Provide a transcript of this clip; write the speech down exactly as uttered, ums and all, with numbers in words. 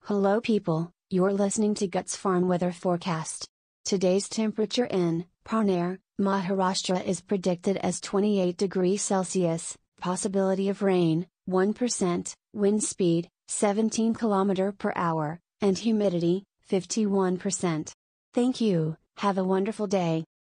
Hello people, you're listening to Guts Farm Weather Forecast. Today's temperature in Parner, Maharashtra is predicted as twenty-eight degrees Celsius, possibility of rain, one percent, wind speed, seventeen kilometers per hour, and humidity, fifty-one percent. Thank you, have a wonderful day.